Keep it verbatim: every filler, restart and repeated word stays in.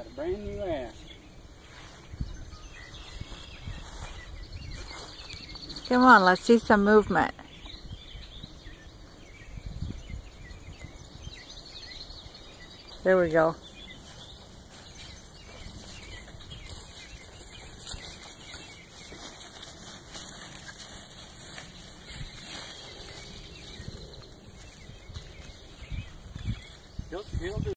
got a brand new ass. Come on, let's see some movement. There we go. He'll, he'll do